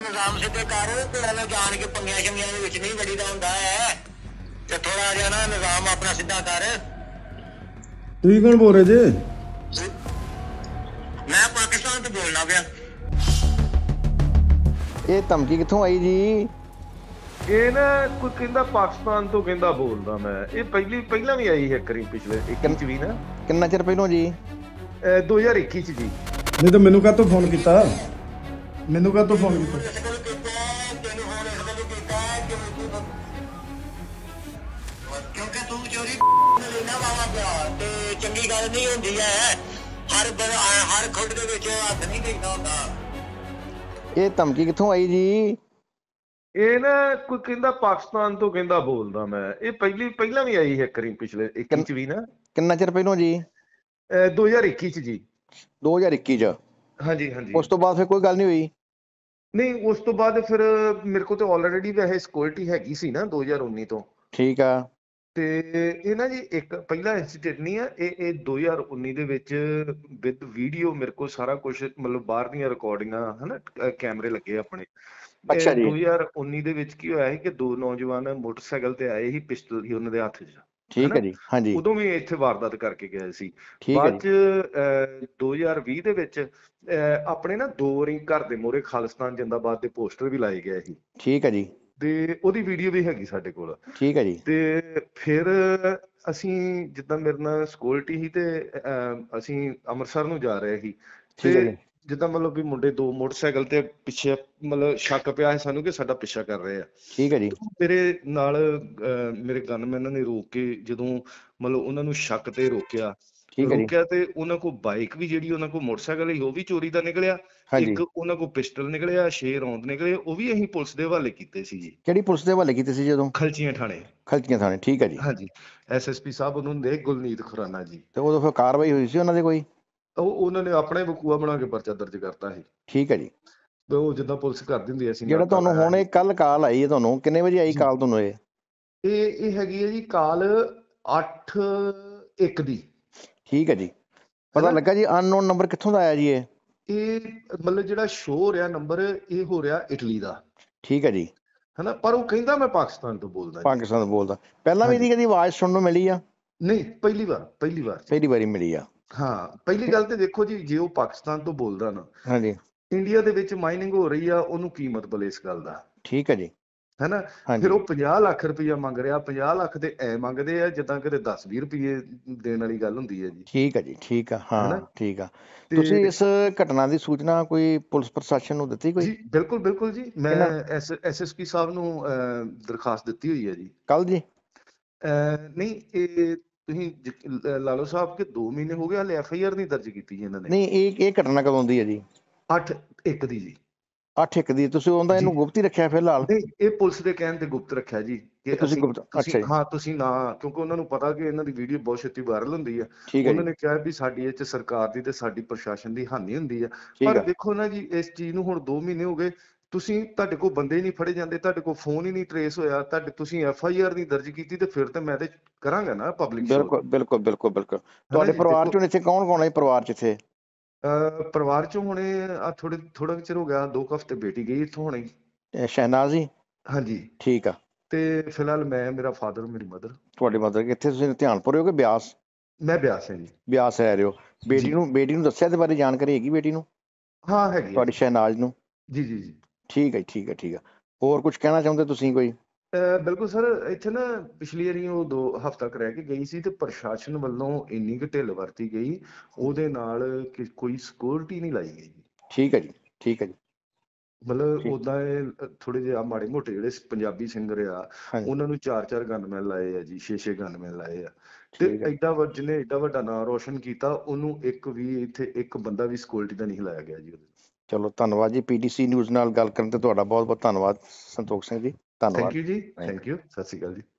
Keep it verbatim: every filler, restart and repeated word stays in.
ਨਿਜ਼ਾਮ ਸਿੱਧੇ ਕਰ ਤੇ ਐਵੇਂ ਜਾਣ ਕੇ ਪੰਗੀਆਂ ਸ਼ੰਗੀਆਂ ਦੇ ਵਿੱਚ ਨਹੀਂ ਵੜੀਦਾ ਹੁੰਦਾ ਹੈ ਤੇ ਥੋੜਾ ਜਿਹਾ ਨਾ ਨਿਜ਼ਾਮ ਆਪਣਾ ਸਿੱਧਾ ਕਰ। ਤੁਸੀਂ ਕੌਣ ਬੋਲ ਰਹੇ ਜੇ? ਮੈਂ ਪਾਕਿਸਤਾਨ ਤੋਂ ਬੋਲਣਾ ਪਿਆ। ਇਹ ਧਮਕੀ ਕਿੱਥੋਂ ਆਈ ਜੀ? ਇਹ ਨਾ ਕੋਈ ਕਹਿੰਦਾ ਪਾਕਿਸਤਾਨ ਤੋਂ ਕਹਿੰਦਾ ਬੋਲਦਾ ਮੈਂ। ਇਹ ਪਹਿਲੀ ਪਹਿਲਾਂ ਵੀ ਆਈ ਇੱਕ ਵਾਰੀ ਪਿਛਲੇ ਇੱਕੀ ਚ ਵੀ ਨਾ। ਕਿੰਨਾ ਚਿਰ ਪਹਿਲੋਂ ਜੀ? ਦੋ ਹਜ਼ਾਰ ਇੱਕੀ ਚ ਜੀ। ਨਹੀਂ ਤਾਂ ਮੈਨੂੰ ਕਾਹਤੋਂ ਫੋਨ ਕੀਤਾ? ਮੈਨੂੰ ਕਾਹਤੋਂ ਫੋਨ ਕੀਤਾ? ਕਿਉਂਕਿ ਤੂੰ ਚੋਰੀ ਲੈਣਾ ਵਾਵਾ ਪਿਆ ਤੇ ਚੰਗੀ ਗੱਲ ਨਹੀਂ ਹੁੰਦੀ ਹੈ। ਹਰ ਹਰ ਖੁੱਡ ਦੇ ਵਿੱਚ ਹੱਥ ਨਹੀਂ ਦੇਣਾ ਹੁੰਦਾ। ਇਹ ਧਮਕੀ ਕਿੱਥੋਂ ਆਈ ਜੀ? ਇਹ ਨਾ ਕੋਈ ਕਹਿੰਦਾ ਪਾਕਿਸਤਾਨ ਤੋਂ ਕਹਿੰਦਾ ਬੋਲਦਾ ਮੈਂ। ਇਹ ਪਹਿਲੀ ਪਹਿਲਾਂ ਵੀ ਆਈ ਇੱਕ ਵਾਰੀ ਪਿਛਲੇ ਇੱਕੀ ਚ ਵੀ ਨਾ। ਕਿੰਨਾ ਚਿਰ ਪਹਿਲੋਂ ਜੀ? ਦੋ ਹਜ਼ਾਰ ਇੱਕੀ ਚ ਜੀ। ਦੋ ਹਜ਼ਾਰ ਇੱਕੀ ਚ? ਹਾਂਜੀ ਹਾਂਜੀ। ਉਸ ਤੋਂ ਬਾਅਦ ਫਿਰ ਕੋਈ ਗੱਲ ਨਹੀਂ ਹੋਈ? ਨਹੀਂ, ਉਸ ਤੋਂ ਬਾਅਦ ਫਿਰ ਮੇਰੇ ਕੋਲ ਤੇ ਆਲਰੇਡੀ ਵੈਸੇ ਸਿਕਿਉਰਿਟੀ ਹੈਗੀ ਸੀ ਨਾ ਦੋ ਹਜ਼ਾਰ ਉੱਨੀ ਤੋਂ। ਠੀਕ ਆ। ਤੇ ਇਹ ਨਾ ਜੀ ਇੱਕ ਪਹਿਲਾ ਇੰਸੀਡੈਂਟ ਨਹੀਂ ਆ ਇਹ ਇਹ ਦੋ ਹਜ਼ਾਰ ਉੱਨੀ ਦੇ ਵਿੱਚ ਵਿਦ ਵੀਡੀਓ ਮੇਰੇ ਕੋਲ ਸਾਰਾ ਕੁਝ ਮਤਲਬ ਬਾਹਰ ਦੀਆਂ ਰਿਕਾਰਡਿੰਗਾਂ ਹਨਾ ਕੈਮਰੇ ਲੱਗੇ ਆਪਣੇ। ਅੱਛਾ ਜੀ। ਦੋ ਹਜ਼ਾਰ ਉੱਨੀ ਦੇ ਵਿੱਚ ਕੀ ਹੋਇਆ ਸੀ ਕਿ ਦੋ ਨੌਜਵਾਨ ਮੋਟਰਸਾਈਕਲ ਤੇ ਆਏ ਸੀ, ਪਿਸਟਲ ਸੀ ਉਹਨਾਂ ਦੇ ਹੱਥ 'ਚ। ਠੀਕ ਹੈ ਜੀ। ਹਾਂਜੀ। ਉਦੋਂ ਵੀ ਇੱਥੇ ਵਾਰਦਾਤ ਕਰਕੇ ਗਏ ਸੀ। ਠੀਕ ਹੈ ਬਾਅਦ ਚ ਦੋ ਹਜ਼ਾਰ ਵੀਹ ਦੇ ਵਿੱਚ ਆਪਣੇ ਨਾ ਦੋ ਵਾਰੀ ਘਰ ਦੇ ਮੂਹਰੇ ਖਾਲਿਸਤਾਨ ਜਿੰਦਾਬਾਦ ਦੇ ਪੋਸਟਰ ਵੀ ਲਾਏ ਗਏ ਸੀ। ਠੀਕ ਹੈ ਜੀ। ਤੇ ਉਹਦੀ ਵੀਡੀਓ ਵੀ ਹੈਗੀ ਸਾਡੇ ਕੋਲ। ਠੀਕ ਹੈ ਜੀ। ਤੇ ਫਿਰ ਅਸੀਂ ਜਿੱਦਾਂ ਮੇਰੇ ਨਾਲ ਸਿਕਿਉਰਿਟੀ ਸੀ ਤੇ ਅਸੀਂ ਅੰਮ੍ਰਿਤਸਰ ਨੂੰ ਜਾ ਰਹੇ ਸੀ ਤੇ ਜਿੱਦਾਂ ਮਤਲਬ ਵੀ ਮੁੰਡੇ ਦੋ ਮੋਟਰਸਾਈਕਲ ਤੇ ਪਿੱਛੇ ਮਤਲਬ ਸ਼ੱਕ ਪਿਆ ਹੈ ਸਾਨੂੰ ਕਿ ਸਾਡਾ ਪਿੱਛਾ ਕਰ ਰਹੇ ਆ। ਠੀਕ ਹੈ ਜੀ। ਮੇਰੇ ਨਾਲ ਮੇਰੇ ਗਨਮੈਨਾਂ ਨੇ ਰੋਕ ਕੇ ਜਦੋਂ ਮਤਲਬ ਉਹਨਾਂ ਨੂੰ ਸ਼ੱਕ ਤੇ ਰੋਕਿਆ ਰੋਕਿਆ ਤੇ ਉਹਨਾਂ ਕੋਲ ਬਾਈਕ ਵੀ ਜਿਹੜੀ ਉਹਨਾਂ ਕੋਲ ਮੋਟਰਸਾਈਕਲ ਸੀ ਉਹ ਵੀ ਚੋਰੀ ਦਾ ਨਿਕਲਿਆ। ਇੱਕ ਉਹਨਾਂ ਕੋਲ ਪਿਸਟਲ ਨਿਕਲਿਆ, ਛੇ ਰੌਂਦ ਨਿਕਲੇ। ਉਹ ਵੀ ਅਸੀਂ ਪੁਲਿਸ ਦੇ ਹਵਾਲੇ ਕੀਤੇ ਸੀ ਜੀ। ਕਿਹੜੀ ਪੁਲਿਸ ਦੇ ਹਵਾਲੇ ਕੀਤੇ ਸੀ ਜਦੋਂ? ਖਲਚੀਆਂ ਥਾਣੇ। ਖਲਚੀਆਂ ਥਾਣੇ। ਠੀਕ ਹੈ ਜੀ। ਹਾਂਜੀ। ਐਸ ਐਸ ਪੀ ਸਾਹਿਬ ਉਹਨੂੰ ਦੇ ਗੁਲਨੀਤ ਖੁਰਾਨਾ ਜੀ। ਤੇ ਉਦੋਂ ਫਿਰ ਕਾਰਵਾਈ ਹੋਈ ਸੀ ਉਹਨਾਂ ਦੇ ਕੋਈ? ਉਹ ਉਹਨਾਂ ਨੇ ਆਪਣੇ ਵਕੂਆ ਬਣਾ ਕੇ ਪਰਚਾ ਦਰਜ ਕਰਤਾ ਸੀ। ਠੀਕ ਹੈ ਜੀ। ਤੇ ਉਹ ਜਿੱਦਾਂ ਪੁਲਿਸ ਕਰ ਦਿੰਦੀ ਅਸੀਂ। ਜਿਹੜਾ ਤੁਹਾਨੂੰ ਹੁਣ ਇਹ ਕੱਲ ਕਾਲ ਆਈ ਹੈ ਤੁਹਾਨੂੰ ਕਿੰਨੇ ਵਜੇ ਆਈ ਕਾਲ ਤੁਹਾਨੂੰ? ਇਹ ਇਹ ਇਹ ਹੈਗੀ ਹੈ ਜੀ ਕਾਲ ਅੱਠ ਇੱਕ ਦੀ। ਠੀਕ ਹੈ ਜੀ। ਪਤਾ ਲੱਗਾ ਜੀ ਅਨਨੋਨ ਨੰਬਰ ਕਿੱਥੋਂ ਦਾ ਆਇਆ ਜੀ? ਇਹ ਇਹ ਮਤਲਬ ਜਿਹੜਾ ਸ਼ੋ ਹੋ ਰਿਹਾ ਨੰਬਰ ਇਹ ਹੋ ਰਿਹਾ ਇਟਲੀ ਦਾ। ਠੀਕ ਹੈ ਜੀ। ਹਨਾ ਪਰ ਉਹ ਕਹਿੰਦਾ ਮੈਂ ਪਾਕਿਸਤਾਨ ਤੋਂ ਬੋਲਦਾ। ਪਾਕਿਸਤਾਨ ਤੋਂ ਬੋਲਦਾ। ਪਹਿਲਾਂ ਵੀ ਇਹਦੀ ਕਦੀ ਆਵਾਜ਼ ਸੁਣਨ ਨੂੰ ਮਿਲੀ ਆ? ਨਹੀਂ, ਪਹਿਲੀ ਵਾਰ ਪਹਿਲੀ ਵਾਰ ਪਹਿਲੀ ਵਾਰੀ ਮਿਲੀ ਆ। ਹਾਂ। ਪਹਿਲੀ ਗੱਲ ਤੇ ਦੇਖੋ ਜੀ ਜੇ ਉਹ ਪਾਕਿਸਤਾਨ ਤੋਂ ਬੋਲਦਾ ਨਾ ਹਾਂਜੀ ਇੰਡੀਆ ਦੇ ਵਿੱਚ ਮਾਈਨਿੰਗ ਹੋ ਰਹੀ ਆ ਉਹਨੂੰ ਕੀ ਮਤਲਬ ਇਸ ਗੱਲ ਦਾ? ਠੀਕ ਹੈ ਜੀ। ਹੈਨਾ। ਫਿਰ ਉਹ ਪੰਜਾਹ ਲੱਖ ਰੁਪਈਆ ਮੰਗ ਰਿਹਾ। ਪੰਜਾਹ ਲੱਖ ਤੇ ਐ ਮੰਗਦੇ ਆ ਜਿੱਦਾਂ ਕਿਤੇ ਦਸ ਵੀਹ ਰੁਪਈਏ ਦੇਣ ਵਾਲੀ ਗੱਲ ਹੁੰਦੀ ਹੈ ਜੀ। ਠੀਕ ਹੈ ਜੀ। ਠੀਕ ਆ। ਹਾਂ ਠੀਕ ਆ। ਤੁਸੀਂ ਇਸ ਘਟਨਾ ਦੀ ਸੂਚਨਾ ਕੋਈ ਪੁਲਿਸ ਪ੍ਰਸ਼ਾਸਨ ਨੂੰ ਦਿੱਤੀ ਕੋਈ? ਜੀ ਬਿਲਕੁਲ ਬਿਲਕੁਲ ਜੀ। ਮੈਂ ਐਸ ਐਸ ਐਸ ਪੀ ਸਾਹਿਬ ਨੂੰ ਦਰਖਾਸਤ ਦਿੱਤੀ ਹੋਈ ਹੈ ਜੀ। ਕੱਲ ਜੀ? ਨਹੀਂ, ਇਹ ਤੁਸੀਂ ਲਾ ਲਓ ਸਾਹਿਬ ਕਿ ਦੋ ਮਹੀਨੇ ਹੋ ਗਏ ਹਾਲੇ ਐਫ ਆਈ ਆਰ ਨਹੀਂ ਦਰਜ ਕੀਤੀ ਜੀ ਇਹਨਾਂ ਨੇ। ਨਹੀਂ, ਇਹ ਇਹ ਘਟਨਾ ਕਦੋਂ ਦੀ ਹੈ ਜੀ? ਅੱਠ ਇੱਕ ਦੀ ਜੀ। ਅੱਠ ਇੱਕ ਦੀ। ਤੁਸੀਂ ਉਹਦਾ ਇਹਨੂੰ ਗੁਪਤ ਹੀ ਰੱਖਿਆ ਫਿਲਹਾਲ? ਨਹੀਂ, ਇਹ ਪੁਲਿਸ ਦੇ ਕਹਿਣ ਤੇ ਗੁਪਤ ਰੱਖਿਆ ਜੀ। ਕਿ ਤੁਸੀਂ ਗੁਪਤ? ਅੱਛਾ ਜੀ। ਹਾਂ ਤੁਸੀਂ ਨਾ ਕਿਉਂਕਿ ਉਹਨਾਂ ਨੂੰ ਪਤਾ ਕਿ ਇਹਨਾਂ ਦੀ ਵੀਡੀਓ ਬਹੁਤ ਛੇਤੀ ਵਾਇਰਲ ਹੁੰਦੀ ਆ। ਉਹਨਾਂ ਨੇ ਕਿਹਾ ਵੀ ਸਾਡੀ ਇਹ 'ਚ ਸਰਕਾਰ ਦੀ ਤੇ ਸਾਡੀ ਪ੍ਰਸ਼ਾਸਨ ਦੀ ਹਾਨੀ ਹੁੰਦੀ ਆ। ਪਰ ਦੇਖੋ ਨਾ ਜੀ ਇਸ ਚੀਜ਼ ਨੂੰ ਹੁਣ ਦੋ ਮਹੀਨੇ ਹੋ ਗਏ ਤੁਸੀਂ ਤੁਹਾਡੇ ਕੋਲ ਬੰਦੇ ਨਹੀਂ ਫੜੇ ਜਾਂਦੇ, ਤੁਹਾਡੇ ਕੋਲ ਫੋਨ ਹੀ ਨਹੀਂ ਟਰੇਸ ਹੋਇਆ, ਤੁਹਾਡੇ ਤੁਸੀਂ ਐਫ ਆਈ ਆਰ ਨਹੀਂ ਦਰਜ ਕੀਤੀ ਤੇ ਫਿਰ ਤੇ ਮੈਂ ਤੇ ਕਰਾਂਗਾ ਨਾ ਪਬਲਿਕ। ਬਿਲਕੁਲ ਬਿਲਕੁਲ ਬਿਲਕੁਲ ਬਿਲਕੁਲ। ਤੁਹਾਡੇ ਪਰਿਵਾਰ ਚੋਂ ਇੱਥੇ ਕੌਣ ਕੌਣ ਹੈ ਪਰਿਵਾਰ 'ਚ? ਇੱਥੇ ਪਰਿਵਾਰ ਚੋਂ ਹੁਣੇ ਆ ਥੋੜੇ ਥੋੜਾ ਚਿਰ ਹੋ ਗਿਆ, ਦੋ ਕੁ ਹਫ਼ਤੇ ਬੇਟੀ ਗਈ ਇੱਥੋਂ ਹੁਣੇ। ਸ਼ਹਿਨਾਜ਼ ਜੀ? ਹਾਂਜੀ। ਠੀਕ ਆ। ਤੇ ਫਿਲਹਾਲ ਮੈਂ, ਮੇਰਾ ਫਾਦਰ, ਮੇਰੀ ਮਦਰ। ਤੁਹਾਡੀ ਮਦਰ ਕਿੱਥੇ? ਤੁਸੀਂ ਧਿਆਨਪੁਰ ਹੋ ਕਿ ਬਿਆਸ? ਮੈਂ ਬਿਆਸ ਹਾਂ ਜੀ। ਬਿਆਸ ਰਹਿ ਰਹੇ ਹੋ। ਬੇਟੀ ਨੂੰ ਬੇਟੀ ਨੂੰ ਦੱਸਿਆ ਇਹਦੇ ਬਾਰੇ? ਜਾਣਕਾਰੀ ਹੈਗੀ ਬੇਟੀ ਨੂੰ? ਹਾਂ ਹੈਗੀ ਤੁਹਾਡੀ ਸ਼ਹਿਨਾਜ਼ ਨੂੰ? ਜੀ ਜੀ ਜੀ। ਠੀਕ ਹੈ ਠੀਕ ਹੈ ਠੀਕ ਆ। ਹੋਰ ਕੁਝ ਕਹਿਣਾ ਚਾਹੁੰਦੇ ਤੁਸੀਂ ਕੋਈ? ਬਿਲਕੁਲ ਸਰ। ਇੱਥੇ ਨਾ ਪਿਛਲੀ ਵਾਰੀ ਉਹ ਦੋ ਹਫ਼ਤਾ ਕੁ ਰਹਿ ਕੇ ਗਈ ਸੀ ਤੇ ਪ੍ਰਸ਼ਾਸਨ ਵੱਲੋਂ ਇੰਨੀ ਕੁ ਢਿੱਲ ਵਰਤੀ ਗਈ ਉਹਦੇ ਨਾਲ ਕਿ ਕੋਈ ਸਿਕਿਉਰਿਟੀ ਨਹੀਂ ਲਾਈ ਗਈ। ਠੀਕ ਹੈ ਜੀ। ਠੀਕ ਹੈ ਜੀ। ਮਤਲਬ ਓਦਾਂ ਇਹ ਥੋੜੇ ਜਿਹੇ ਆ ਮਾੜੇ ਮੋਟੇ ਜਿਹੜੇ ਪੰਜਾਬੀ ਸਿੰਗਰ ਆ ਉਹਨਾਂ ਨੂੰ ਚਾਰ ਚਾਰ ਗਨਮੈਨ ਲਾਏ ਆ ਜੀ, ਛੇ ਛੇ ਗਨਮੈਨ ਲਾਏ ਆ। ਤੇ ਏਡਾ ਜਿਹਨੇ ਏਡਾ ਵੱਡਾ ਨਾਂ ਰੋਸ਼ਨ ਕੀਤਾ ਉਹਨੂੰ ਇੱਕ ਵੀ ਇੱਥੇ ਇੱਕ ਬੰਦਾ ਵੀ ਸਿਕਿਉਰਿਟੀ ਦਾ ਨਹੀਂ ਲਾਇਆ ਗਿਆ ਜੀ। ਚਲੋ ਧੰਨਵਾਦ ਜੀ। ਪੀ ਟੀ ਸੀ ਨਿਊਜ਼ ਨਾਲ ਗੱਲ ਕਰਨ ਤੇ ਤੁਹਾਡਾ ਬਹੁਤ ਬਹੁਤ ਧੰਨਵਾਦ ਸੰਤੋਖ ਸਿੰਘ ਜੀ। ਧੰਨਵਾਦ। Thank you ji. Thank you. ਸਤਿ ਸ਼੍ਰੀ ਅਕਾਲ ਜੀ।